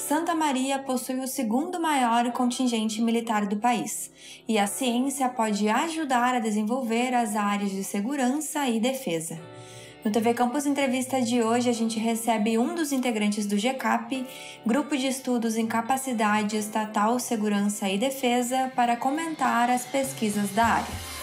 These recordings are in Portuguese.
Santa Maria possui o segundo maior contingente militar do país, e a ciência pode ajudar a desenvolver as áreas de segurança e defesa. No TV Campus Entrevista de hoje, a gente recebe um dos integrantes do GCAP, Grupo de Estudos em Capacidade Estatal, Segurança e Defesa, para comentar as pesquisas da área.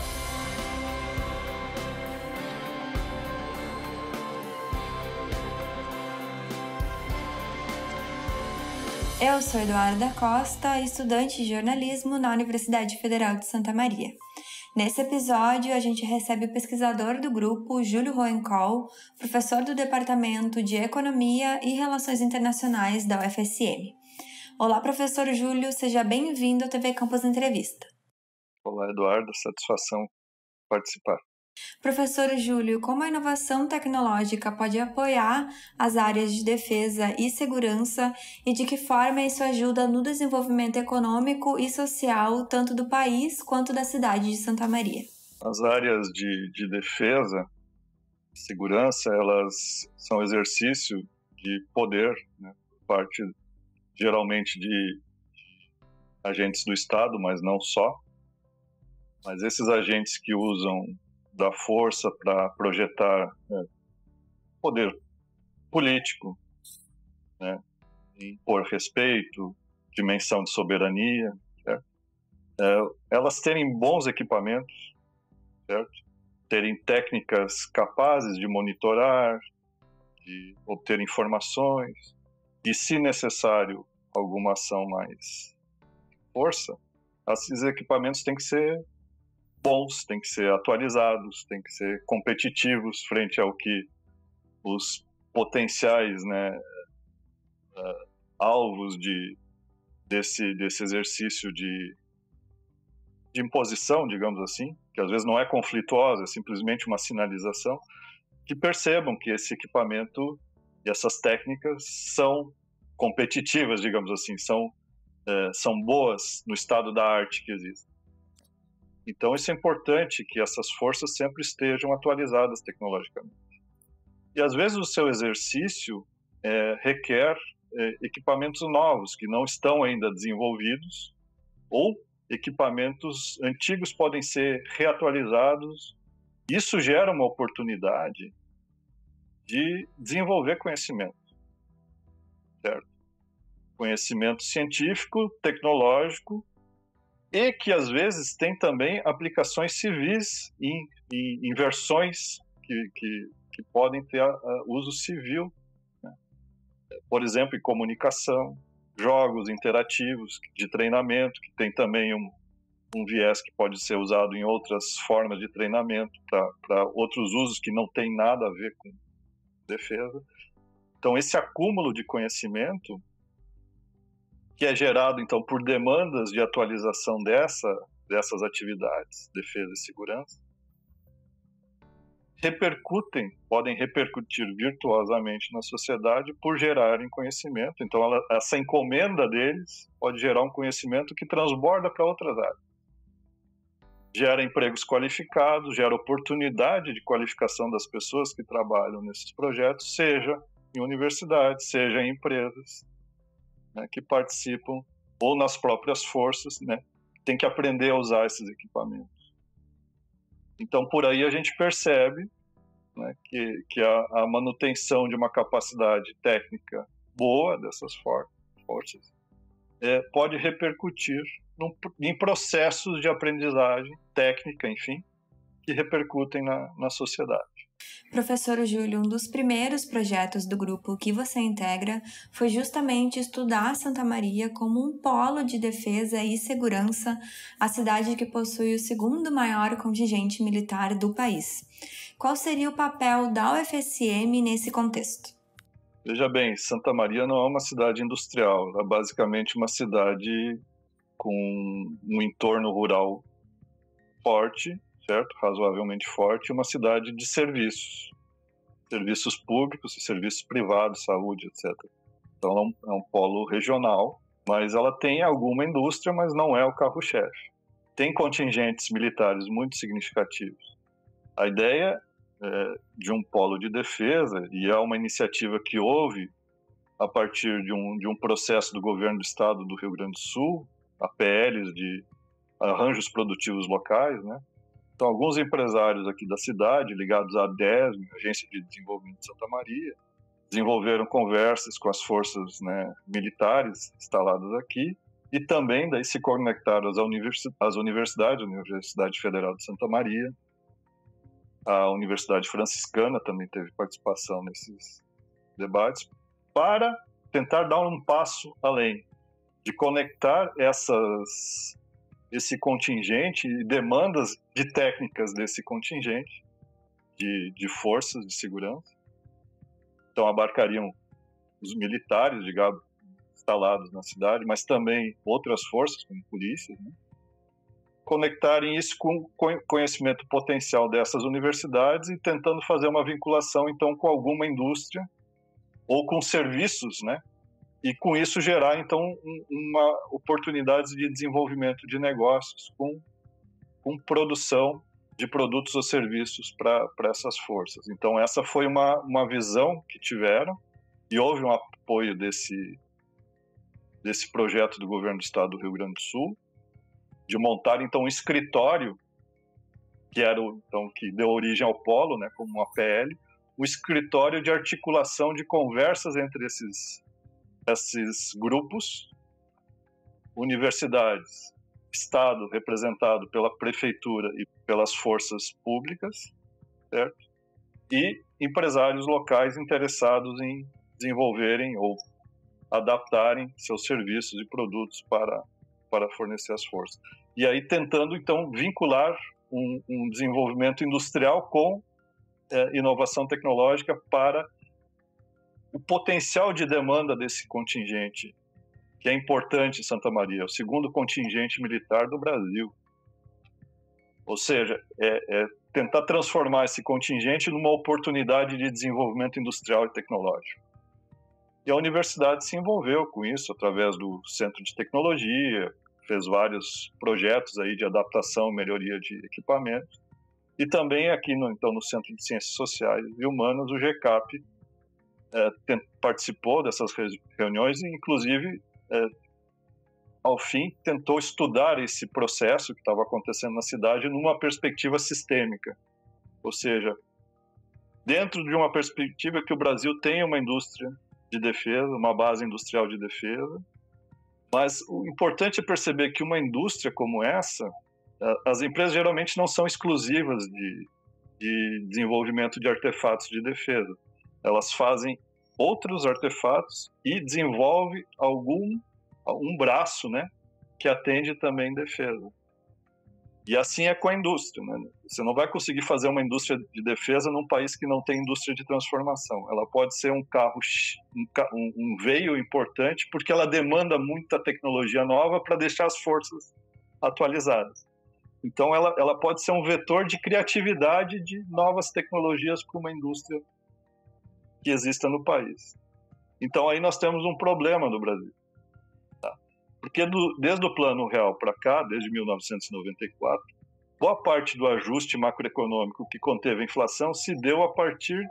Eu sou Eduarda Costa, estudante de jornalismo na Universidade Federal de Santa Maria. Nesse episódio, a gente recebe o pesquisador do grupo, Júlio Hohenkol, professor do Departamento de Economia e Relações Internacionais da UFSM. Olá, professor Júlio, seja bem-vindo ao TV Campus Entrevista. Olá, Eduardo, satisfação participar. Professor Júlio, como a inovação tecnológica pode apoiar as áreas de defesa e segurança e de que forma isso ajuda no desenvolvimento econômico e social tanto do país quanto da cidade de Santa Maria? As áreas de defesa e segurança, elas são exercício de poder, né, por parte geralmente de agentes do Estado, mas não só. Mas esses agentes que usam da força para projetar poder político, né, impor respeito, dimensão de soberania, certo? Elas terem bons equipamentos, certo? Terem técnicas capazes de monitorar, de obter informações, e, se necessário, alguma ação mais força, esses equipamentos têm que ser bons, têm que ser atualizados, têm que ser competitivos frente ao que os potenciais, né, alvos desse exercício de imposição, digamos assim, que às vezes não é conflituosa, é simplesmente uma sinalização, que percebam que esse equipamento e essas técnicas são competitivas, digamos assim, são boas no estado da arte que existe. Então, isso é importante, que essas forças sempre estejam atualizadas tecnologicamente. E, às vezes, o seu exercício requer equipamentos novos, que não estão ainda desenvolvidos, ou equipamentos antigos podem ser reatualizados. Isso gera uma oportunidade de desenvolver conhecimento, certo? Conhecimento científico, tecnológico, e que, às vezes, tem também aplicações civis em versões que podem ter uso civil, né? Por exemplo, em comunicação, jogos interativos de treinamento, que tem também um viés que pode ser usado em outras formas de treinamento para outros usos que não tem nada a ver com defesa. Então, esse acúmulo de conhecimento, que é gerado, então, por demandas de atualização dessas atividades, defesa e segurança, podem repercutir virtuosamente na sociedade por gerarem conhecimento. Então, essa encomenda deles pode gerar um conhecimento que transborda para outras áreas. Gera empregos qualificados, gera oportunidade de qualificação das pessoas que trabalham nesses projetos, seja em universidades, seja em empresas, né, que participam, ou nas próprias forças, né, tem que aprender a usar esses equipamentos. Então, por aí a gente percebe, né, que a manutenção de uma capacidade técnica boa dessas forças pode repercutir em processos de aprendizagem técnica, enfim, que repercutem na sociedade. Professor Júlio, um dos primeiros projetos do grupo que você integra foi justamente estudar Santa Maria como um polo de defesa e segurança, a cidade que possui o segundo maior contingente militar do país. Qual seria o papel da UFSM nesse contexto? Veja bem, Santa Maria não é uma cidade industrial, ela é basicamente uma cidade com um entorno rural forte, certo? Razoavelmente forte, uma cidade de serviços públicos e serviços privados, saúde, etc. Então é um polo regional, mas ela tem alguma indústria, mas não é o carro-chefe. Tem contingentes militares muito significativos. A ideia de um polo de defesa, e é uma iniciativa que houve a partir de um processo do governo do estado do Rio Grande do Sul, APLs de arranjos produtivos locais, né? Então, alguns empresários aqui da cidade, ligados à ADESM, Agência de Desenvolvimento de Santa Maria, desenvolveram conversas com as forças, né, militares instaladas aqui, e também daí se conectaram às universidades, a Universidade Federal de Santa Maria, a Universidade Franciscana também teve participação nesses debates, para tentar dar um passo além, de conectar esse contingente e demandas de técnicas desse contingente, de forças de segurança. Então, abarcariam os militares, digamos, instalados na cidade, mas também outras forças, como polícias, né? Conectarem isso com o conhecimento potencial dessas universidades e tentando fazer uma vinculação, então, com alguma indústria ou com serviços, né? E com isso gerar, então, uma oportunidade de desenvolvimento de negócios com produção de produtos ou serviços para essas forças. Então, essa foi uma visão que tiveram, e houve um apoio desse projeto do governo do estado do Rio Grande do Sul, de montar, então, um escritório, que deu origem ao Polo, né, como uma PL, um escritório de articulação de conversas entre esses grupos, universidades, Estado representado pela prefeitura e pelas forças públicas, certo? E empresários locais interessados em desenvolverem ou adaptarem seus serviços e produtos para fornecer as forças. E aí tentando, então, vincular um desenvolvimento industrial com inovação tecnológica para o potencial de demanda desse contingente, que é importante em Santa Maria, é o segundo contingente militar do Brasil. Ou seja, tentar transformar esse contingente numa oportunidade de desenvolvimento industrial e tecnológico. E a universidade se envolveu com isso através do Centro de Tecnologia, fez vários projetos aí de adaptação, melhoria de equipamentos. E também aqui no Centro de Ciências Sociais e Humanas, o GCAP participou dessas reuniões e, inclusive, ao fim, tentou estudar esse processo que estava acontecendo na cidade numa perspectiva sistêmica. Ou seja, dentro de uma perspectiva que o Brasil tenha uma indústria de defesa, uma base industrial de defesa, mas o importante é perceber que uma indústria como essa, as empresas geralmente não são exclusivas de desenvolvimento de artefatos de defesa. Elas fazem outros artefatos e desenvolvem um braço, né, que atende também defesa. E assim é com a indústria, né? Você não vai conseguir fazer uma indústria de defesa num país que não tem indústria de transformação. Ela pode ser um veio importante porque ela demanda muita tecnologia nova para deixar as forças atualizadas. Então ela pode ser um vetor de criatividade de novas tecnologias para uma indústria que exista no país. Então aí nós temos um problema no Brasil. Porque desde o Plano Real para cá, desde 1994, boa parte do ajuste macroeconômico que conteve a inflação se deu a partir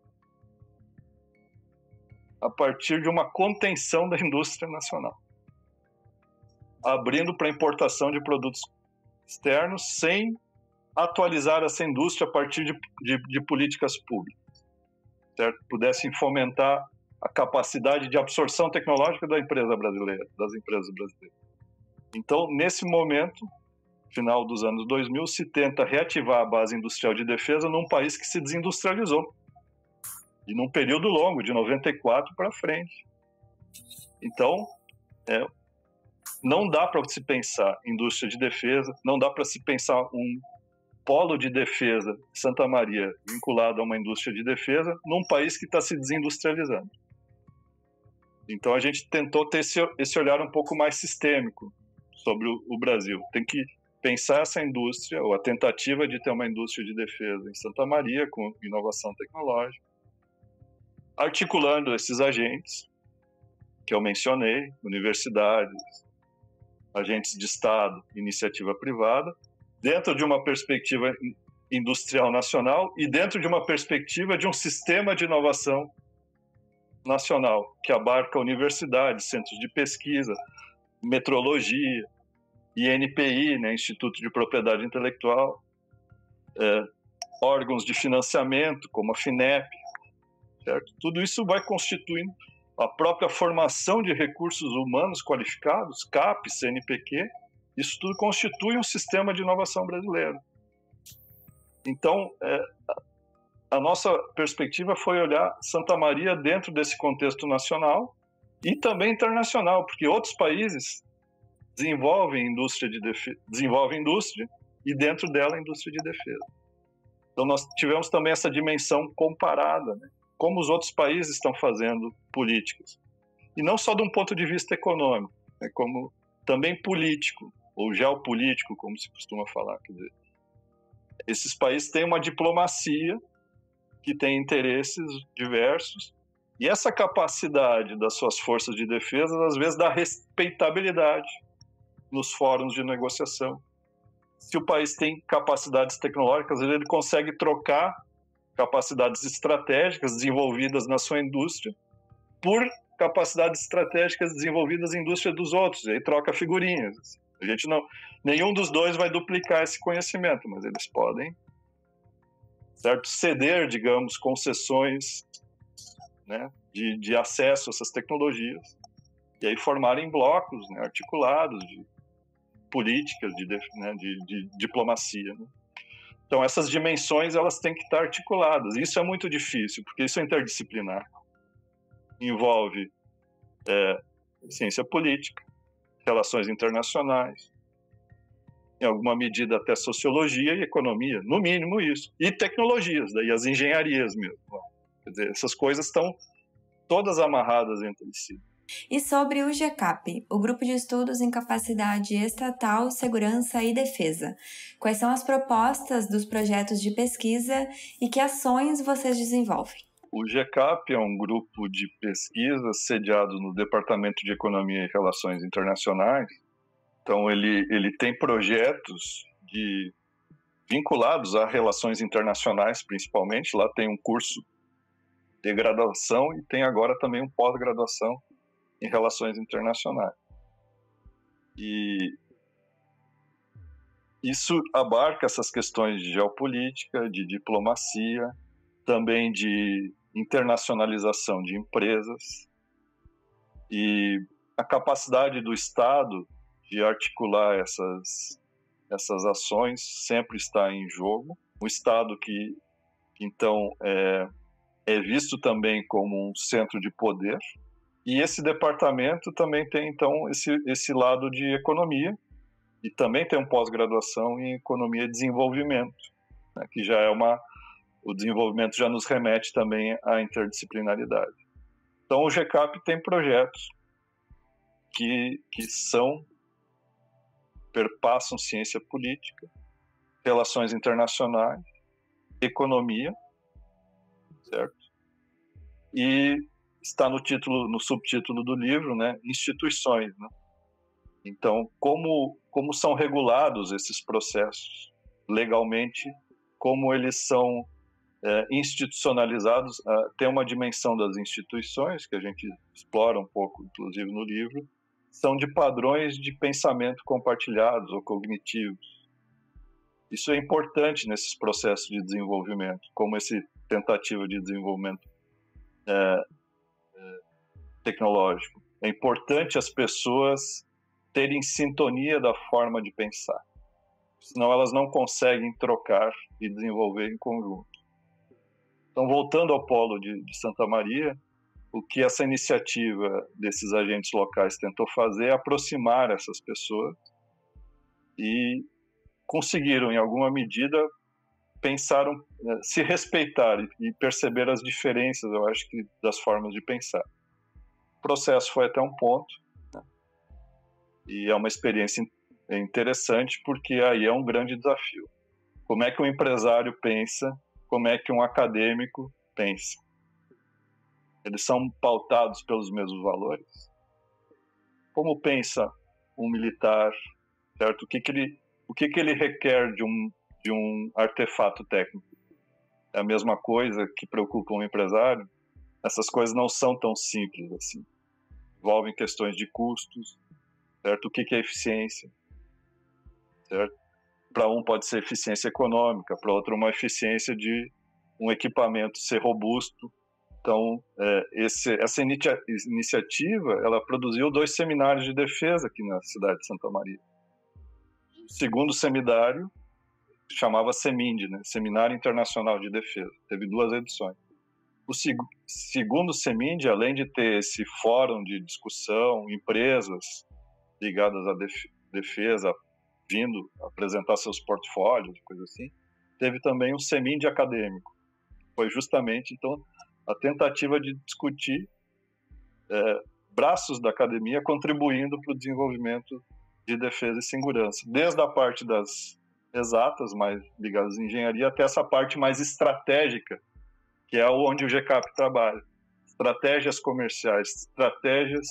de uma contenção da indústria nacional, abrindo para importação de produtos externos sem atualizar essa indústria a partir de políticas públicas, certo? Pudessem fomentar a capacidade de absorção tecnológica das empresas brasileiras. Então, nesse momento, final dos anos 2000, se tenta reativar a base industrial de defesa num país que se desindustrializou, e num período longo, de 94 para frente. Então, não dá para se pensar indústria de defesa, não dá para se pensar um polo de defesa Santa Maria vinculado a uma indústria de defesa num país que está se desindustrializando. Então a gente tentou ter esse olhar um pouco mais sistêmico sobre o Brasil. Tem que pensar essa indústria, ou a tentativa de ter uma indústria de defesa em Santa Maria, com inovação tecnológica, articulando esses agentes que eu mencionei, universidades, agentes de Estado, iniciativa privada, dentro de uma perspectiva industrial nacional e dentro de uma perspectiva de um sistema de inovação nacional, que abarca universidades, centros de pesquisa, metrologia, INPI, né, Instituto de Propriedade Intelectual, órgãos de financiamento, como a FINEP, certo? Tudo isso vai constituindo a própria formação de recursos humanos qualificados, CAP, CNPq, isso tudo constitui um sistema de inovação brasileiro. Então, a nossa perspectiva foi olhar Santa Maria dentro desse contexto nacional e também internacional, porque outros países desenvolvem indústria e dentro dela a indústria de defesa. Então, nós tivemos também essa dimensão comparada, né? Como os outros países estão fazendo políticas. E não só de um ponto de vista econômico, né, como também político, ou geopolítico, como se costuma falar. Quer dizer, esses países têm uma diplomacia que tem interesses diversos, e essa capacidade das suas forças de defesa, às vezes, dá respeitabilidade nos fóruns de negociação. Se o país tem capacidades tecnológicas, ele consegue trocar capacidades estratégicas desenvolvidas na sua indústria por capacidades estratégicas desenvolvidas em indústria dos outros, e aí troca figurinhas. Nenhum dos dois vai duplicar esse conhecimento, mas eles podem, certo, ceder, digamos, concessões, né, de acesso a essas tecnologias, e aí formarem blocos, né, articulados de políticas, de diplomacia, né? Então, essas dimensões, elas têm que estar articuladas. Isso é muito difícil, porque isso é interdisciplinar. Envolve ciência política, relações internacionais, em alguma medida até sociologia e economia, no mínimo isso. E tecnologias, daí as engenharias mesmo. Quer dizer, essas coisas estão todas amarradas entre si. E sobre o GCAP, o Grupo de Estudos em Capacidade Estatal, Segurança e Defesa. Quais são as propostas dos projetos de pesquisa e que ações vocês desenvolvem? O GCAP é um grupo de pesquisa sediado no Departamento de Economia e Relações Internacionais. Então, ele tem projetos vinculados a relações internacionais, principalmente. Lá tem um curso de graduação e tem agora também um pós-graduação em relações internacionais. E isso abarca essas questões de geopolítica, de diplomacia, também de internacionalização de empresas, e a capacidade do Estado de articular essas ações sempre está em jogo. O Estado que então, é visto também como um centro de poder. E esse departamento também tem, então, esse lado de economia, e também tem um pós-graduação em economia e desenvolvimento, né, que já o desenvolvimento já nos remete também à interdisciplinaridade. Então, o GCAP tem projetos que perpassam ciência política, relações internacionais, economia, certo? E está no subtítulo do livro, né, instituições, né? Então, como são regulados esses processos legalmente, como eles são institucionalizados, tem uma dimensão das instituições, que a gente explora um pouco, inclusive, no livro, são de padrões de pensamento compartilhados ou cognitivos. Isso é importante nesses processos de desenvolvimento, como essa tentativa de desenvolvimento tecnológico. É importante as pessoas terem sintonia da forma de pensar, senão elas não conseguem trocar e desenvolver em conjunto. Então, voltando ao polo de Santa Maria, o que essa iniciativa desses agentes locais tentou fazer é aproximar essas pessoas e conseguiram, em alguma medida, se respeitar e perceber as diferenças, eu acho que, das formas de pensar. O processo foi até um ponto, né? E é uma experiência interessante, porque aí é um grande desafio. Como é que um empresário pensa? Como é que um acadêmico pensa? Eles são pautados pelos mesmos valores? Como pensa um militar, certo? O que ele requer de um artefato técnico? É a mesma coisa que preocupa um empresário? essas coisas não são tão simples assim. Envolvem questões de custos, certo? O que é eficiência, certo? Para um pode ser eficiência econômica, para outro uma eficiência de um equipamento ser robusto. Então, essa iniciativa, ela produziu 2 seminários de defesa aqui na cidade de Santa Maria. O segundo seminário chamava SEMIND, né? Seminário Internacional de Defesa. Teve 2 edições. O segundo SEMIND, além de ter esse fórum de discussão, empresas ligadas à defesa vindo apresentar seus portfólios, coisa assim, teve também um SEMIND acadêmico. Foi justamente, então, a tentativa de discutir braços da academia contribuindo para o desenvolvimento de defesa e segurança, desde a parte das exatas, mais ligadas à engenharia, até essa parte mais estratégica, que é onde o GCAP trabalha. Estratégias comerciais, estratégias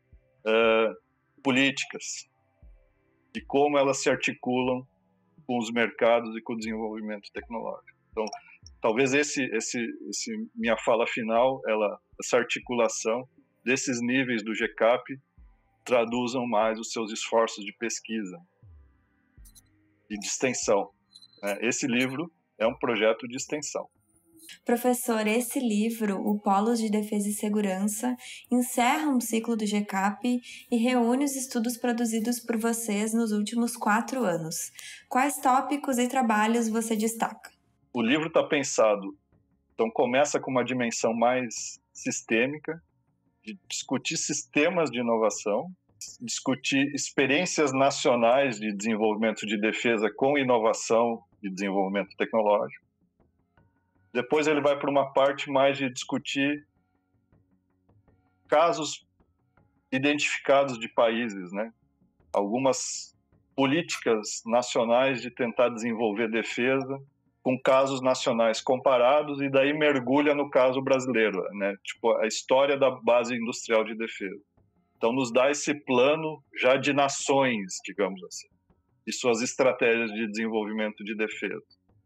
políticas, e como elas se articulam com os mercados e com o desenvolvimento tecnológico. Então, talvez esse minha fala final, essa articulação desses níveis do GCAP traduzam mais os seus esforços de pesquisa e de extensão. Esse livro é um projeto de extensão. Professor, esse livro, o Polos de Defesa e Segurança, encerra um ciclo do GCAP e reúne os estudos produzidos por vocês nos últimos 4 anos. Quais tópicos e trabalhos você destaca? O livro está pensado, então começa com uma dimensão mais sistêmica, de discutir sistemas de inovação, discutir experiências nacionais de desenvolvimento de defesa com inovação e desenvolvimento tecnológico. Depois ele vai para uma parte mais de discutir casos identificados de países, né? Algumas políticas nacionais de tentar desenvolver defesa com casos nacionais comparados, e daí mergulha no caso brasileiro, né? Tipo, a história da base industrial de defesa. Então, nos dá esse plano já de nações, digamos assim, e suas estratégias de desenvolvimento de defesa.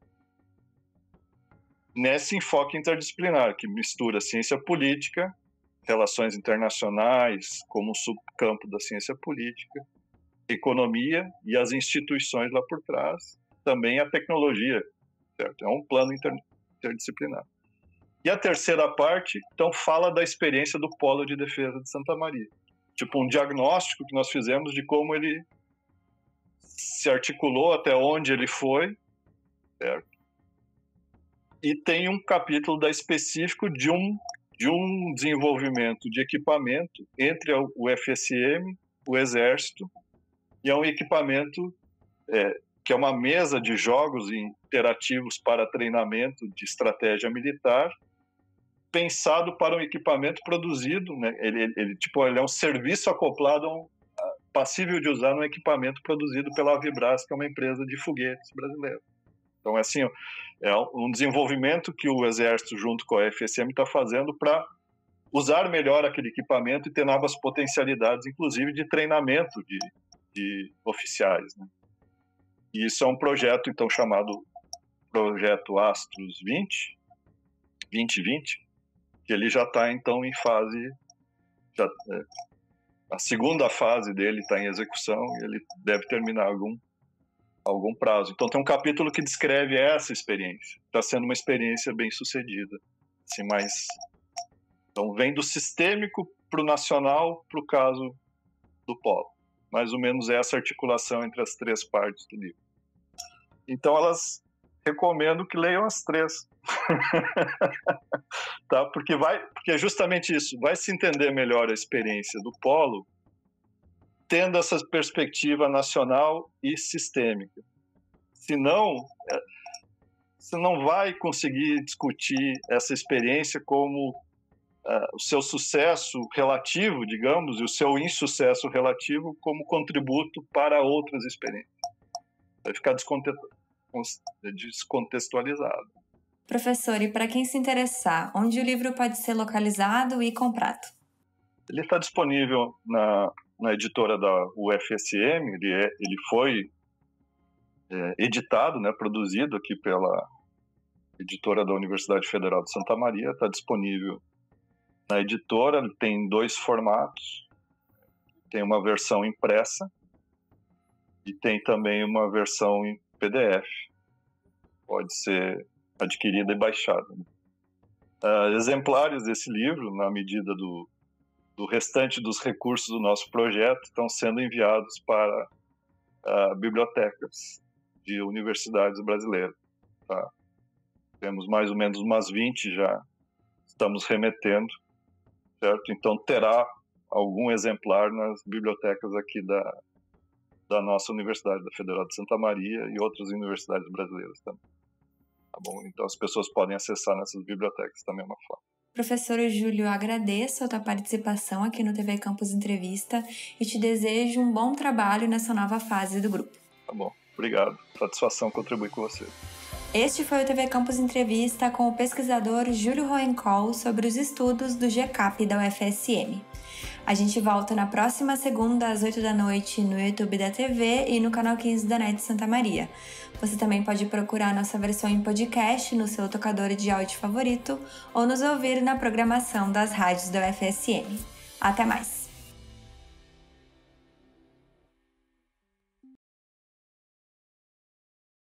Nesse enfoque interdisciplinar, que mistura ciência política, relações internacionais, como um subcampo da ciência política, economia e as instituições lá por trás, também a tecnologia, certo? É um plano interdisciplinar. E a terceira parte, então, fala da experiência do Polo de Defesa de Santa Maria. Tipo, um diagnóstico que nós fizemos de como ele se articulou, até onde ele foi, certo? E tem um capítulo específico de um desenvolvimento de equipamento entre o FSM, o Exército, e é um equipamento que é uma mesa de jogos interativos para treinamento de estratégia militar, pensado para um equipamento produzido, né? Ele é um serviço acoplado passível de usar num equipamento produzido pela Avibras, que é uma empresa de foguetes brasileira. Então, assim, é um desenvolvimento que o Exército, junto com a FSM, está fazendo para usar melhor aquele equipamento e ter novas potencialidades, inclusive de treinamento de oficiais, né? E isso é um projeto, então, chamado Projeto Astros 2020, que ele já está, então, em fase... a segunda fase dele está em execução e ele deve terminar algum prazo. Então, tem um capítulo que descreve essa experiência. Está sendo uma experiência bem sucedida. Assim, então, vem do sistêmico para o nacional, para o caso do polo. Mais ou menos essa articulação entre as 3 partes do livro. Então, elas recomendo que leiam as 3. Tá? Porque é justamente isso. Vai se entender melhor a experiência do polo tendo essa perspectiva nacional e sistêmica. Senão, você não vai conseguir discutir essa experiência como o seu sucesso relativo, digamos, e o seu insucesso relativo como contributo para outras experiências. Vai ficar descontextualizado. Professor, e para quem se interessar, onde o livro pode ser localizado e comprado? Ele está disponível na editora da UFSM, ele foi editado, né, produzido aqui pela editora da Universidade Federal de Santa Maria, está disponível Na editora ele tem 2 formatos, tem uma versão impressa e tem também uma versão em PDF, pode ser adquirida e baixada. Exemplares desse livro, na medida do restante dos recursos do nosso projeto, estão sendo enviados para bibliotecas de universidades brasileiras. Tá? Temos mais ou menos umas 20 já, estamos remetendo, certo? Então terá algum exemplar nas bibliotecas aqui da nossa universidade, da Federal de Santa Maria e outras universidades brasileiras também. Tá bom? Então as pessoas podem acessar nessas bibliotecas da mesma forma. Professor Júlio, agradeço a tua participação aqui no TV Campus Entrevista e te desejo um bom trabalho nessa nova fase do grupo. Tá bom, obrigado. Satisfação contribuir com você. Este foi o TV Campus Entrevista com o pesquisador Júlio Roenkol sobre os estudos do GCAP da UFSM. A gente volta na próxima segunda às 8 da noite no YouTube da TV e no canal 15 da NET Santa Maria. Você também pode procurar nossa versão em podcast no seu tocador de áudio favorito ou nos ouvir na programação das rádios da UFSM. Até mais!